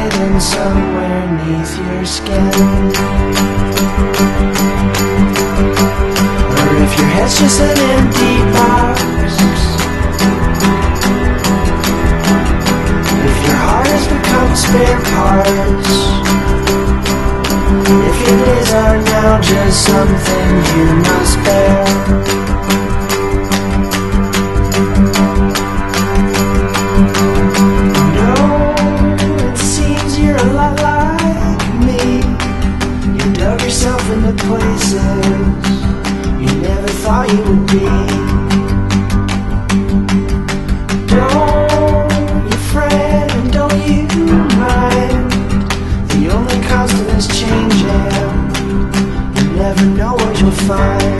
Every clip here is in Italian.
hidden somewhere neath your skin. Or if your head's just an empty box, if your heart has become spare parts, if your days are now just something you must bear. No, it seems you're a lot like me. You dug yourself into places you never thought you would be. Don't you fret and don't you mind, the only constant is changing. You never know what you'll find.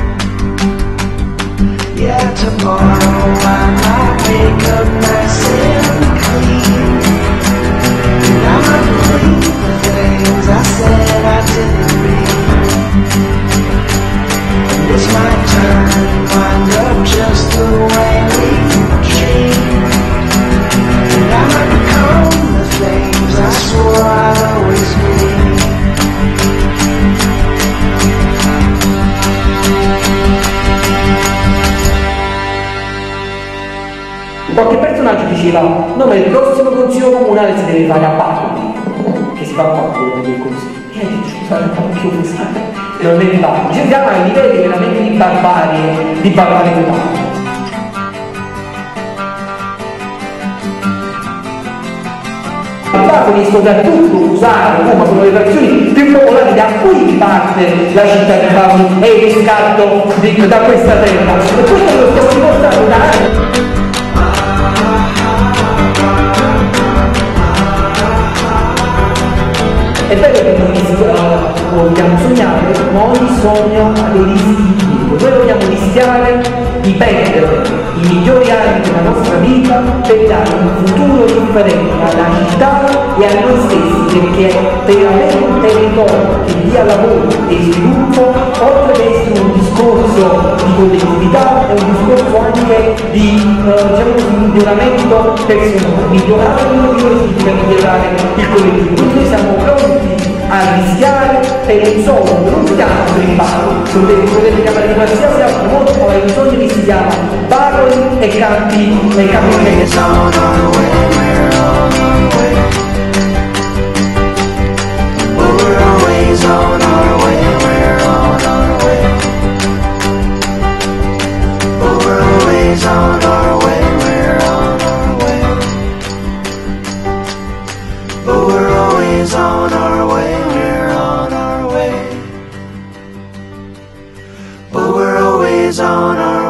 Yeah, tomorrow I might wake up nice and clean, and I might believe the things I said I didn't mean. And this might turn and wind up just the way we dreamed, and I might become the things I swore I'd always be. Qualche personaggio diceva: no, ma il prossimo consiglio comunale si deve fare a Bari, che si fa quando del consiglio. Scusate, ma che usate? Non me ne va. Ci siamo ai livelli veramente di barbarie Bari soprattutto usare come sono le versioni più popolari da cui parte la città di Bari e il riscatto da questa terra. E questo lo sto dimostrando da anni. È vero che noi vogliamo sognare, noi sogno dei rischi, noi vogliamo rischiare di perdere i migliori anni della nostra vita per dare un futuro differente alla città e a noi stessi, perché per avere un territorio che dia lavoro e sviluppo, oltre ad essere un discorso di collettività, è un discorso anche di miglioramento personale. Migliorare il migliore significa migliorare il collettivo. Quindi noi siamo pronti a rischiare per un sogno, non si chiama Bari, potete chiamare di qualsiasi altro modo, ma il sogno che si chiama Bari e Campi On our